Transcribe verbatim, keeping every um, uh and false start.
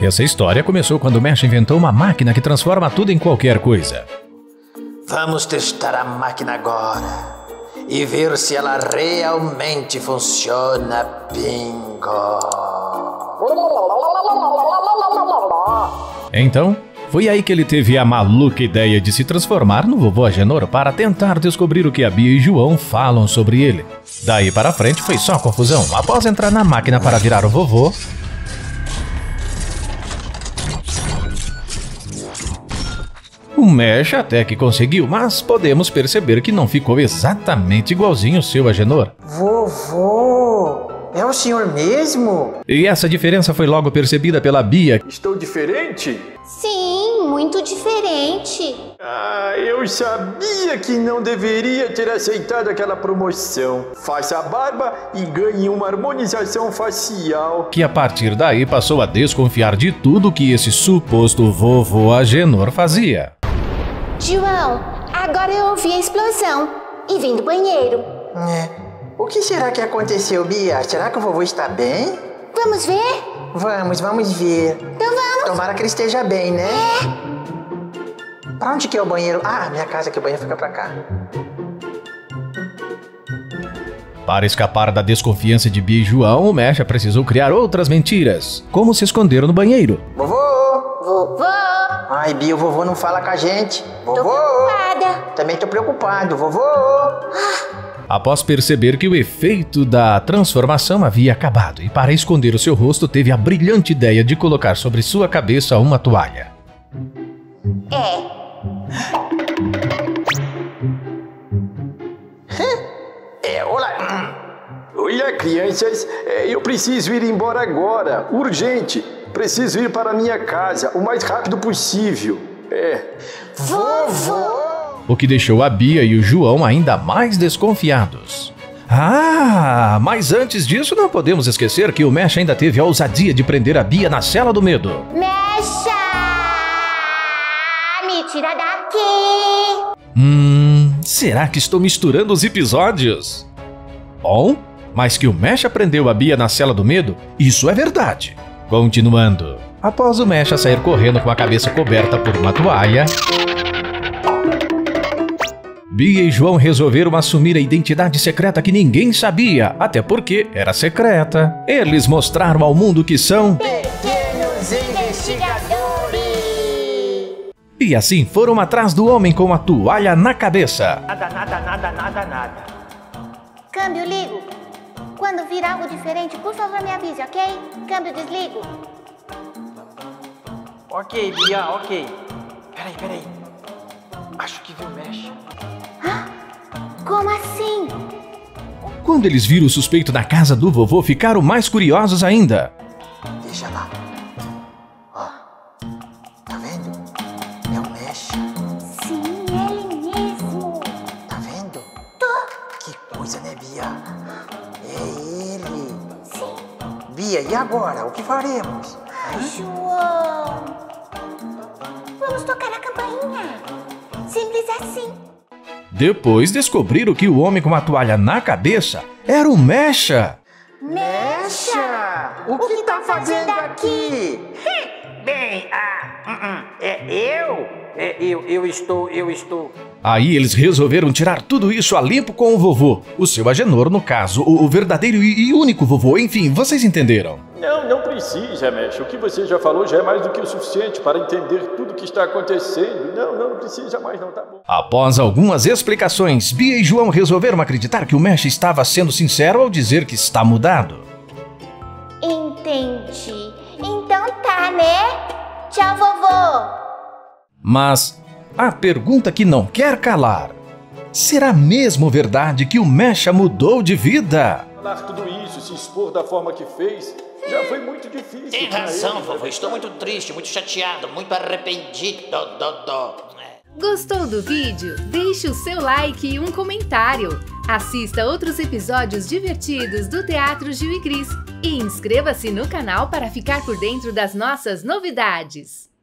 Essa história começou quando o Mecha inventou uma máquina que transforma tudo em qualquer coisa. Vamos testar a máquina agora e ver se ela realmente funciona. Bingo! Então, foi aí que ele teve a maluca ideia de se transformar no vovô Agenor para tentar descobrir o que a Bia e João falam sobre ele. Daí para frente foi só confusão. Após entrar na máquina para virar o vovô, o Mecha até que conseguiu, mas podemos perceber que não ficou exatamente igualzinho o seu Agenor. Vovô, é o senhor mesmo? E essa diferença foi logo percebida pela Bia. Estou diferente? Sim, muito diferente. Ah, eu sabia que não deveria ter aceitado aquela promoção. Faça a barba e ganhe uma harmonização facial. Que a partir daí passou a desconfiar de tudo que esse suposto vovô Agenor fazia. João, agora eu ouvi a explosão e vim do banheiro. É. O que será que aconteceu, Bia? Será que o vovô está bem? Vamos ver? Vamos, vamos ver. Então vamos. Tomara que ele esteja bem, né? É. Pra onde que é o banheiro? Ah, minha casa, que o banheiro fica pra cá. Para escapar da desconfiança de Bia e João, o Mecha precisou criar outras mentiras, como se esconder no banheiro. Vovô! Vovô! Ai, Bia, o vovô não fala com a gente. Vovô! Tô preocupada. Também tô preocupado, vovô! Após perceber que o efeito da transformação havia acabado e para esconder o seu rosto, teve a brilhante ideia de colocar sobre sua cabeça uma toalha. É. É, olá! Olha, crianças, é, eu preciso ir embora agora. Urgente! Preciso ir para minha casa o mais rápido possível. É. Vovô! O que deixou a Bia e o João ainda mais desconfiados. Ah, mas antes disso não podemos esquecer que o Mecha ainda teve a ousadia de prender a Bia na cela do medo. Mecha! Me tira daqui! Hum, será que estou misturando os episódios? Bom, mas que o Mecha prendeu a Bia na cela do medo, isso é verdade. Continuando. Após o Mecha sair correndo com a cabeça coberta por uma toalha, Bia e João resolveram assumir a identidade secreta que ninguém sabia, até porque era secreta. Eles mostraram ao mundo que são Pequenos investigadores! E assim foram atrás do homem com a toalha na cabeça. Nada, nada, nada, nada, nada. Câmbio ligo. Quando vir algo diferente, por favor me avise, ok? Câmbio desligo. Ok, Bia, ok. Peraí, peraí. Acho que viu o Mecha. Como assim? Quando eles viram o suspeito na casa do vovô, ficaram mais curiosos ainda. Deixa lá. Ó. Tá vendo? É o Mecha. Sim, ele mesmo. Tá vendo? Tô. Que coisa, né, Bia? É ele. Sim. Bia, e agora? O que faremos? João. Vamos tocar a campainha. Simples assim. Depois descobriram que o homem com a toalha na cabeça era o Mecha. Mecha! O que tá fazendo aqui? Bem, ah, uh, uh, é eu? É, eu, eu estou, eu estou... Aí eles resolveram tirar tudo isso a limpo com o vovô. O seu Agenor, no caso, o, o verdadeiro e, e único vovô. Enfim, vocês entenderam. Não, não precisa, Mecha. O que você já falou já é mais do que o suficiente para entender tudo o que está acontecendo. Não, não, não precisa mais, não, tá bom. Após algumas explicações, Bia e João resolveram acreditar que o Mecha estava sendo sincero ao dizer que está mudado. Entendi. Então tá, né? Tchau, vovô. Mas a pergunta que não quer calar: será mesmo verdade que o Mecha mudou de vida? Falar tudo isso, se expor da forma que fez, já foi muito difícil. Tem pra razão, ele, vovô. né? Estou muito triste, muito chateado, muito arrependido. Do, do. Gostou do vídeo? Deixe o seu like e um comentário. Assista outros episódios divertidos do Teatro Gil e Cris. E inscreva-se no canal para ficar por dentro das nossas novidades.